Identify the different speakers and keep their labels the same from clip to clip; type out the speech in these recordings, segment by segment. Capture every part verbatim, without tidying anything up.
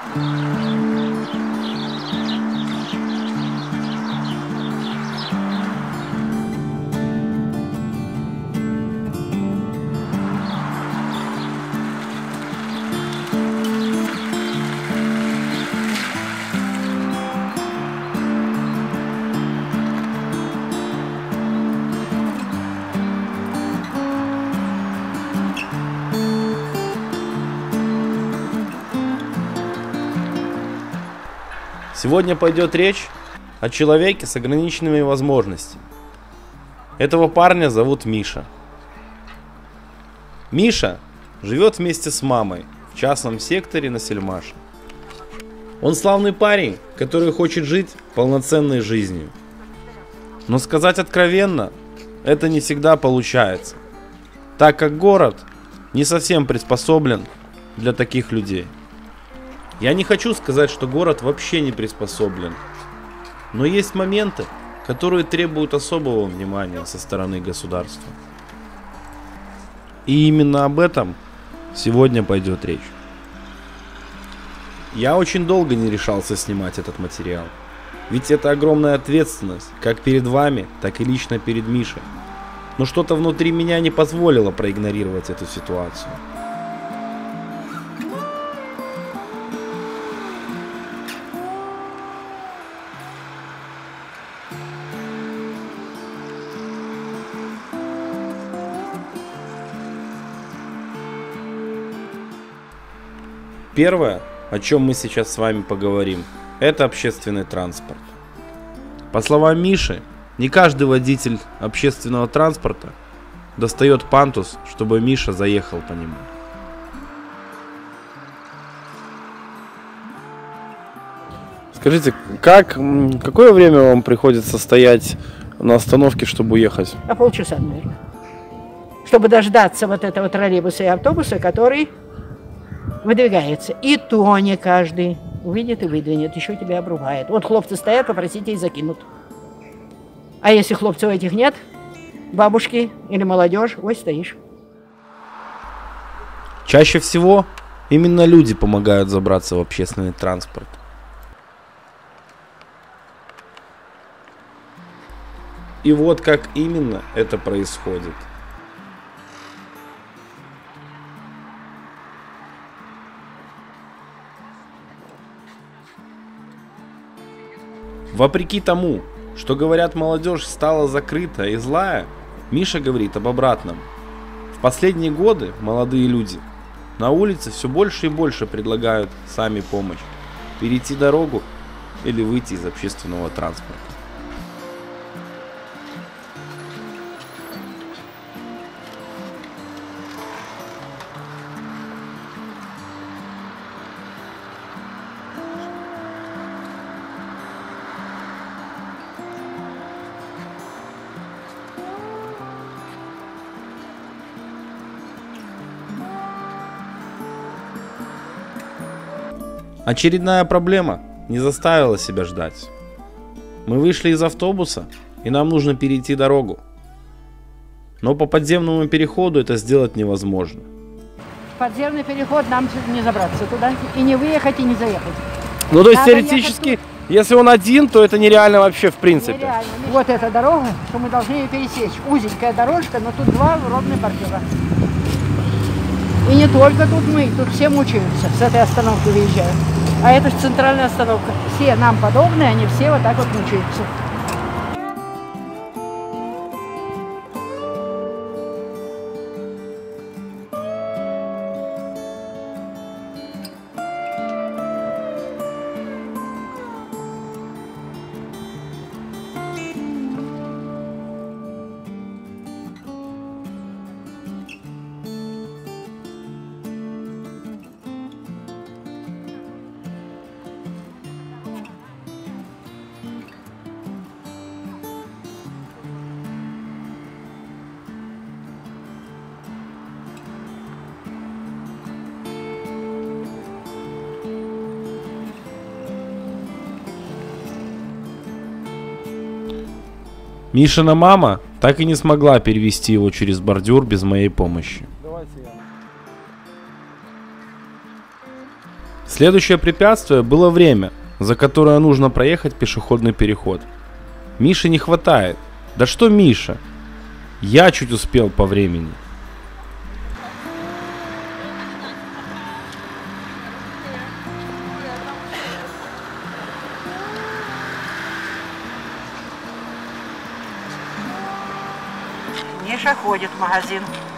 Speaker 1: Сегодня пойдет речь о человеке с ограниченными возможностями. Этого парня зовут Миша. Миша живет вместе с мамой в частном секторе на Сельмаше. Он славный парень, который хочет жить полноценной жизнью. Но сказать откровенно, это не всегда получается, так как город не совсем приспособлен для таких людей. Я не хочу сказать, что город вообще не приспособлен, но есть моменты, которые требуют особого внимания со стороны государства. И именно об этом сегодня пойдет речь. Я очень долго не решался снимать этот материал, ведь это огромная ответственность, как перед вами, так и лично перед Мишей. Но что-то внутри меня не позволило проигнорировать эту ситуацию. Первое, о чем мы сейчас с вами поговорим, это общественный транспорт. По словам Миши, не каждый водитель общественного транспорта достает пандус, чтобы Миша заехал по нему.
Speaker 2: Скажите, как, какое время вам приходится стоять на остановке, чтобы уехать?
Speaker 3: А полчаса, наверное. Чтобы дождаться вот этого троллейбуса и автобуса, который выдвигается. И то не каждый увидит и выдвинет, еще тебя обрубает. Вот хлопцы стоят, попросите и закинут. А если хлопцев этих нет, бабушки или молодежь, ой, стоишь.
Speaker 1: Чаще всего именно люди помогают забраться в общественный транспорт. И вот как именно это происходит. Вопреки тому, что говорят, молодежь стала закрытая и злая, Миша говорит об обратном. В последние годы молодые люди на улице все больше и больше предлагают сами помощь, перейти дорогу или выйти из общественного транспорта. Очередная проблема не заставила себя ждать. Мы вышли из автобуса, и нам нужно перейти дорогу. Но по подземному переходу это сделать невозможно.
Speaker 3: Подземный переход нам не забраться туда, и не выехать, и не заехать.
Speaker 2: Ну то есть
Speaker 3: Надо
Speaker 2: теоретически,
Speaker 3: ехать...
Speaker 2: если он один, то это нереально вообще в принципе.
Speaker 3: Нереально. Вот эта дорога, что мы должны ее пересечь. Узенькая дорожка, но тут два ровных бордюра. И не только тут мы, тут все мучаются, с этой остановки выезжают. А это же центральная остановка. Все нам подобные, они все вот так вот мучаются.
Speaker 1: Мишина мама так и не смогла перевести его через бордюр без моей помощи. Следующее препятствие было время, за которое нужно проехать пешеходный переход. Мише не хватает. Да что Миша? Я чуть успел по времени.
Speaker 3: Миша ходит в магазин.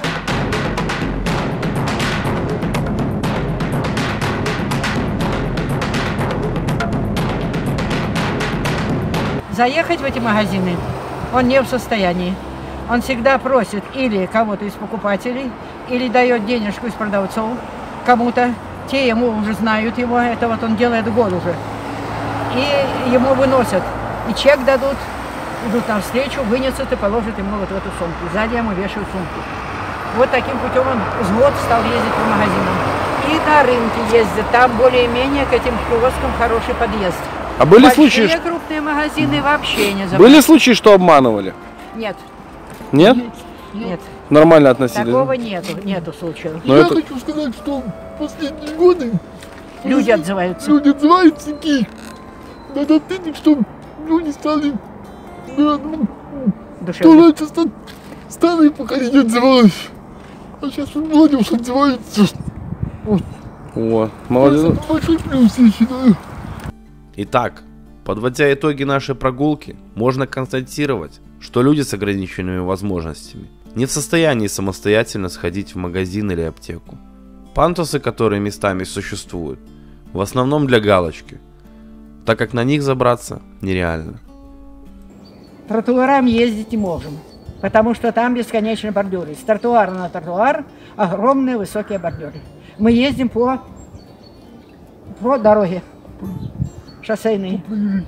Speaker 3: Заехать в эти магазины он не в состоянии. Он всегда просит или кого-то из покупателей, или дает денежку из продавцов кому-то. Те ему уже знают его, это вот он делает год уже. И ему выносят. И чек дадут, идут навстречу, вынесут и положат ему вот в эту сумку. Сзади ему вешают сумку. Вот таким путем он с год стал ездить по магазинам. И на рынке ездит. Там более-менее к этим киоскам хороший подъезд.
Speaker 2: А были
Speaker 3: Большие
Speaker 2: случаи, что-
Speaker 3: крупные магазины вообще не забывают.
Speaker 2: были случаи, что обманывали?
Speaker 3: Нет,
Speaker 2: Нет?
Speaker 3: нет.
Speaker 2: Нормально относились?
Speaker 3: Такого нету, нету случаев.
Speaker 2: Но
Speaker 4: Я
Speaker 2: это-
Speaker 4: хочу сказать, что в последние годы
Speaker 3: Люди отзываются.
Speaker 4: люди отзываются такие. Надо отметить, что люди стали, да, ну, то
Speaker 3: Душевно.
Speaker 4: раньше ста- старые поколения отзывалось, а сейчас молодежь отзывается. Вот.
Speaker 2: О, молодец.
Speaker 4: Это большой плюс, я считаю.
Speaker 1: Итак, подводя итоги нашей прогулки, можно констатировать, что люди с ограниченными возможностями не в состоянии самостоятельно сходить в магазин или аптеку. Пандусы, которые местами существуют, в основном для галочки, так как на них забраться нереально.
Speaker 3: Тротуарам ездить не можем, потому что там бесконечные бордюры. С тротуара на тротуар огромные высокие бордюры. Мы ездим по, по дороге шоссейной.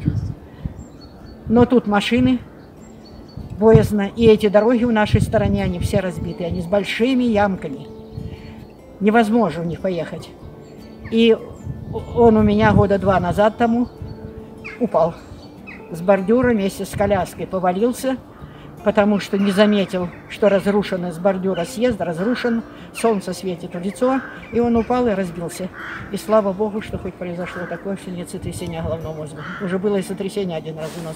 Speaker 3: Но тут машины боязно, и эти дороги в нашей стороне, они все разбиты, они с большими ямками. Невозможно в них поехать. И он у меня года два назад тому упал с бордюра вместе с коляской, повалился, потому что не заметил, что разрушен с бордюра съезд, разрушен, солнце светит в лицо, и он упал и разбился. И слава богу, что хоть произошло такое, что нет сотрясения головного мозга. Уже было и сотрясение один раз у нас.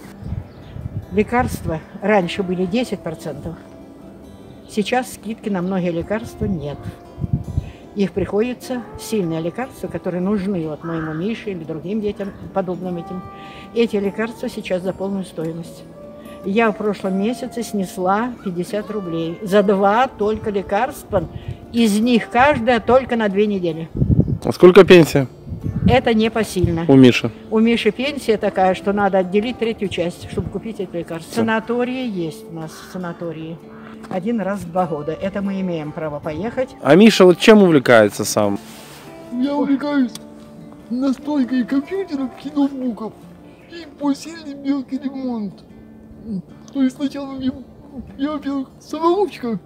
Speaker 3: Лекарства раньше были десять процентов, сейчас скидки на многие лекарства нет. Их приходится, сильные лекарства, которые нужны вот моему Мише или другим детям, подобным этим. Эти лекарства сейчас за полную стоимость. Я в прошлом месяце снесла пятьдесят рублей за два только лекарства, из них каждая только на две недели.
Speaker 2: А сколько пенсия
Speaker 3: Это непосильно.
Speaker 2: у Миши?
Speaker 3: У Миши пенсия такая, что надо отделить третью часть, чтобы купить это лекарство. Санатории есть у нас, санатории. Один раз в два года. Это мы имеем право поехать.
Speaker 2: А Миша вот чем увлекается сам?
Speaker 4: Я увлекаюсь настройкой компьютеров и ноутбуков и посильный мелкий ремонт. То есть сначала я, я во-первых, самоучка.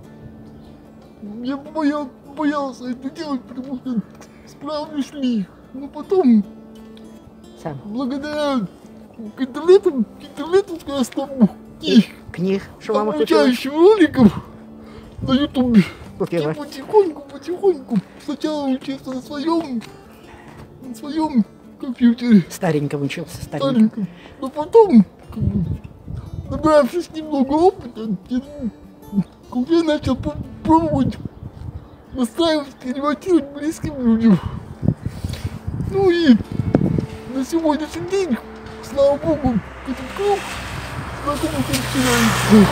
Speaker 4: Я боя, боялся это делать, потому что справлюсь ли. Но потом,
Speaker 3: Сам.
Speaker 4: благодаря к интернету, к интернету скоростному и
Speaker 3: Книг, что мама купила.
Speaker 4: обучающим роликам на ютубе.
Speaker 3: Купила.
Speaker 4: Я потихоньку, потихоньку сначала учился на своем, на своем компьютере,
Speaker 3: Стареньком учился, стареньком.
Speaker 4: стареньком. Но потом, как бы, набравшись немного опыта, я, как я начал по- пробовать настраивать и ремонтировать близким людям. Ну и на сегодняшний день, слава богу, этот круг знакомых расширяется.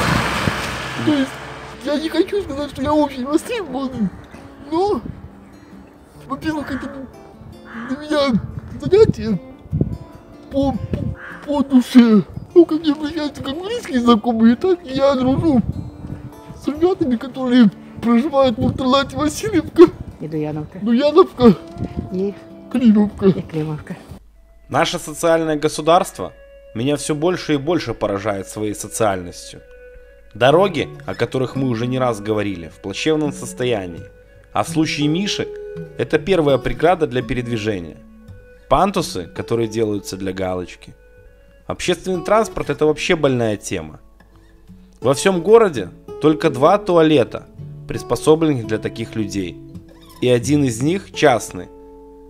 Speaker 4: То есть я не хочу сказать, что я очень востребованный, но, во-первых, это для меня занятие по, по, по душе. Ну, ко мне обращаются как близкие знакомые, так и я дружу с ребятами, которые проживают в интернате Васильевка,
Speaker 3: И Дуяновка,
Speaker 4: Дуяновка,
Speaker 3: и,
Speaker 4: Климовка.
Speaker 3: и Климовка.
Speaker 1: Наше социальное государство меня все больше и больше поражает своей социальностью. Дороги, о которых мы уже не раз говорили, в плачевном состоянии. А в случае Миши, это первая преграда для передвижения. Пандусы, которые делаются для галочки. Общественный транспорт — это вообще больная тема. Во всем городе только два туалета, приспособленных для таких людей. И один из них частный.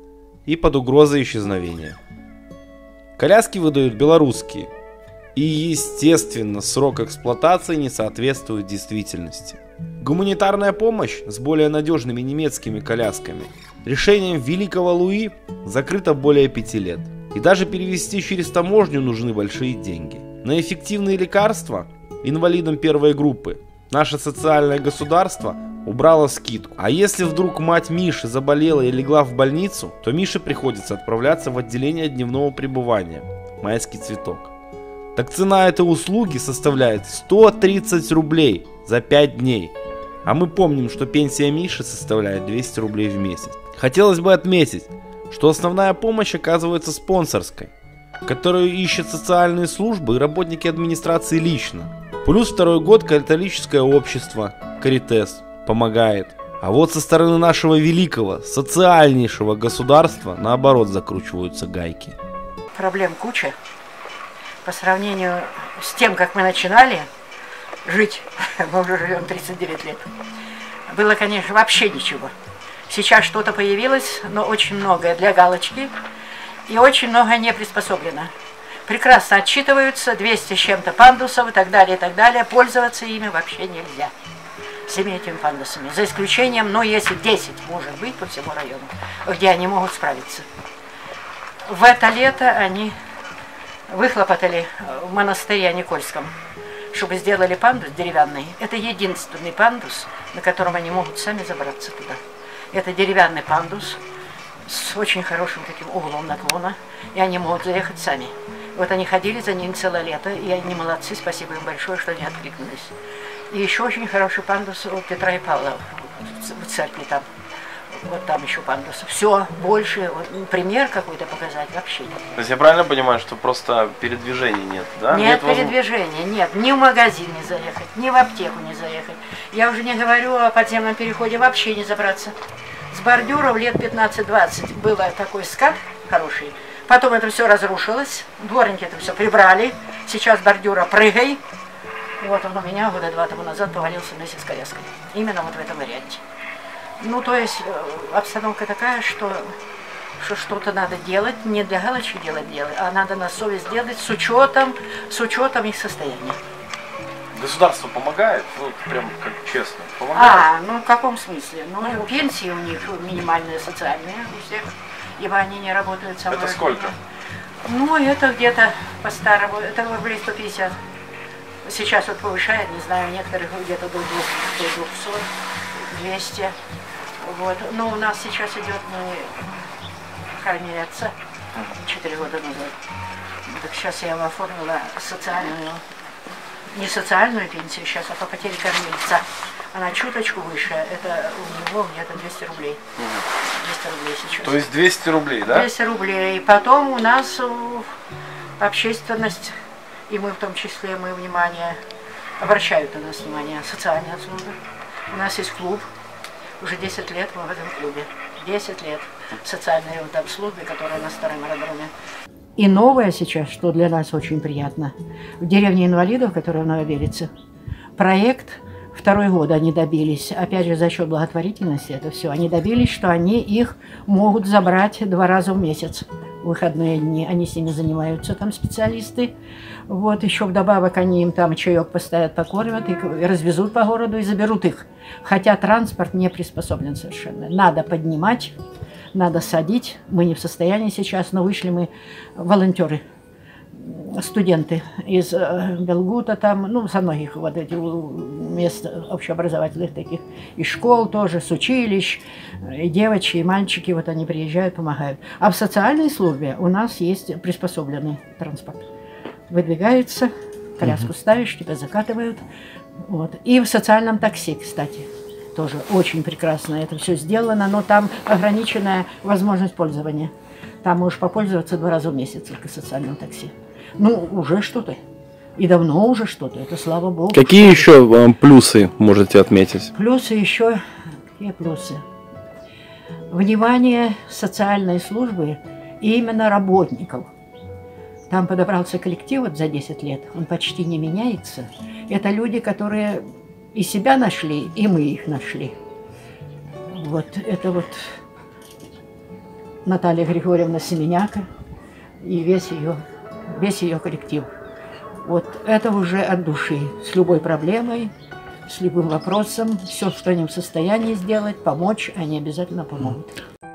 Speaker 1: и под угрозой исчезновения. Коляски выдают белорусские. И, естественно, срок эксплуатации не соответствует действительности. Гуманитарная помощь с более надежными немецкими колясками решением великого Луи закрыта более пяти лет. И даже перевести через таможню нужны большие деньги. На эффективные лекарства инвалидам первой группы наше социальное государство убрало скидку. А если вдруг мать Миши заболела и легла в больницу, то Мише приходится отправляться в отделение дневного пребывания «Майский цветок». Так цена этой услуги составляет сто тридцать рублей за пять дней. А мы помним, что пенсия Миши составляет двести рублей в месяц. Хотелось бы отметить, что основная помощь оказывается спонсорской, которую ищут социальные службы и работники администрации лично. Плюс второй год католическое общество Каритес помогает. А вот со стороны нашего великого, социальнейшего государства наоборот закручиваются гайки.
Speaker 3: Проблем куча. По сравнению с тем, как мы начинали жить, мы уже живем тридцать девять лет, было, конечно, вообще ничего. Сейчас что-то появилось, но очень многое для галочки, и очень многое не приспособлено. Прекрасно отчитываются, двести с чем-то пандусов и так далее, и так далее. Пользоваться ими вообще нельзя, всеми этими пандусами. За исключением, ну, если десять может быть по всему району, где они могут справиться. В это лето они выхлопотали в монастыре Никольском, чтобы сделали пандус деревянный. Это единственный пандус, на котором они могут сами забраться туда. Это деревянный пандус с очень хорошим таким углом наклона, и они могут заехать сами. Вот они ходили за ним целое лето, и они молодцы, спасибо им большое, что они откликнулись. И еще очень хороший пандус у Петра и Павла в церкви там. Вот там еще пандус. Все, больше, вот, пример какой-то показать вообще нет.
Speaker 2: То есть я правильно понимаю, что просто передвижений нет, да?
Speaker 3: Нет, нет передвижения, нет. Ни в магазин не заехать, ни в аптеку не заехать. Я уже не говорю о подземном переходе, вообще не забраться. С бордюров лет пятнадцать-двадцать было такой скат хороший. Потом это все разрушилось, дворники это все прибрали. Сейчас бордюра прыгай. И вот он у меня года два тому назад повалился вместе с коляской. Именно вот в этом варианте. Ну, то есть обстановка такая, что что что-то надо делать, не для галочки делать дело, а надо на совесть делать с учетом, с учетом их состояния.
Speaker 2: Государство помогает? Ну, прям как честно, помогает?
Speaker 3: А, ну в каком смысле? Ну, пенсии у них минимальные социальные у всех, ибо они не работают со мной.
Speaker 2: Это сколько?
Speaker 3: Ну, это где-то по-старому, это рублей сто пятьдесят. Сейчас вот повышает, не знаю, некоторых где-то до двухсот, двести. Вот. Но у нас сейчас идет, мы, по крайней мере, отца четыре года назад. Так сейчас я ему оформила социальную, не социальную пенсию сейчас, а по потере кормильца. Она чуточку выше, это у него где-то двести рублей. двести рублей сейчас.
Speaker 2: То есть двести рублей, да?
Speaker 3: двести рублей. Потом у нас общественность, и мы в том числе, мы внимание, обращают на нас внимание, социальные службы. У нас есть клуб, уже десять лет мы в этом клубе. десять лет социальные вот там службы, которые на старом аэродроме. И новое сейчас, что для нас очень приятно, в деревне инвалидов, которая в Новобелице, проект второй год они добились, опять же за счет благотворительности это все, они добились, что они их могут забрать два раза в месяц. В выходные дни они с ними занимаются, там специалисты. Вот еще вдобавок они им там чаек поставят, покормят, и развезут по городу и заберут их. Хотя транспорт не приспособлен совершенно. Надо поднимать, надо садить. Мы не в состоянии сейчас, но вышли мы волонтеры, студенты из Белгута там, ну, со многих вот этих мест общеобразовательных таких, и школ тоже, с училищ, и девочки, и мальчики, вот они приезжают, помогают. А в социальной службе у нас есть приспособленный транспорт. Выдвигается, коляску ставишь, тебя закатывают. Вот. И в социальном такси, кстати, тоже очень прекрасно это все сделано, но там ограниченная возможность пользования. Там можешь попользоваться два раза в месяц только социальным такси. Ну, уже что-то. И давно уже что-то. Это слава богу.
Speaker 2: Какие еще э, плюсы можете отметить?
Speaker 3: Плюсы еще. Какие плюсы? Внимание социальной службы и именно работников. Там подобрался коллектив вот за десять лет. Он почти не меняется. Это люди, которые и себя нашли, и мы их нашли. Вот это вот Наталья Григорьевна Семеняка и весь ее, весь ее коллектив. Вот это уже от души, с любой проблемой, с любым вопросом, все, что они в состоянии сделать, помочь, они обязательно помогут.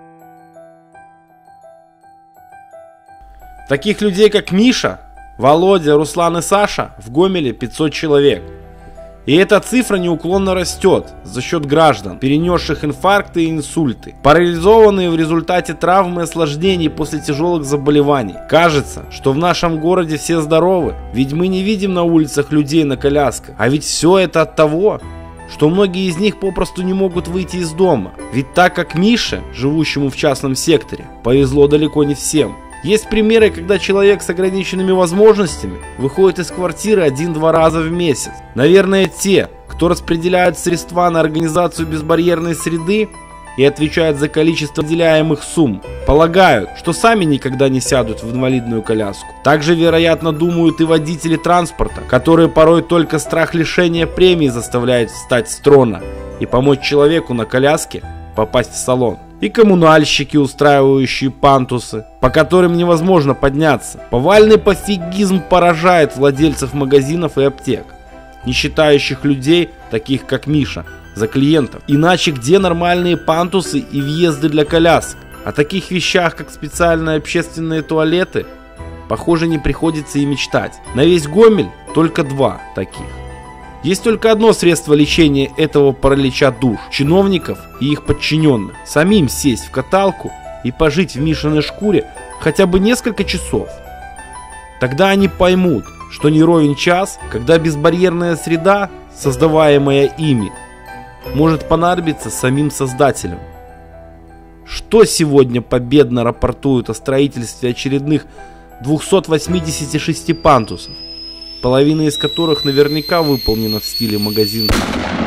Speaker 1: Таких людей, как Миша, Володя, Руслан и Саша, в Гомеле пятьсот человек. И эта цифра неуклонно растет за счет граждан, перенесших инфаркты и инсульты, парализованные в результате травм и осложнений после тяжелых заболеваний. Кажется, что в нашем городе все здоровы, ведь мы не видим на улицах людей на колясках. А ведь все это от того, что многие из них попросту не могут выйти из дома. Ведь так как Мише, живущему в частном секторе, повезло далеко не всем. Есть примеры, когда человек с ограниченными возможностями выходит из квартиры один-два раза в месяц. Наверное, те, кто распределяют средства на организацию безбарьерной среды и отвечают за количество выделяемых сумм, полагают, что сами никогда не сядут в инвалидную коляску. Также, вероятно, думают и водители транспорта, которые порой только страх лишения премии заставляет встать с трона и помочь человеку на коляске попасть в салон. И коммунальщики, устраивающие пантусы, по которым невозможно подняться. Повальный пофигизм поражает владельцев магазинов и аптек, не считающих людей, таких как Миша, за клиентов. Иначе где нормальные пантусы и въезды для колясок? О таких вещах, как специальные общественные туалеты, похоже, не приходится и мечтать. На весь Гомель только два таких. Есть только одно средство лечения этого паралича душ – чиновников и их подчиненных. Самим сесть в каталку и пожить в Мишиной шкуре хотя бы несколько часов. Тогда они поймут, что не ровен час, когда безбарьерная среда, создаваемая ими, может понадобиться самим создателям. Что сегодня победно рапортуют о строительстве очередных двухсот восьмидесяти шести пантусов, половина из которых наверняка выполнена в стиле магазина.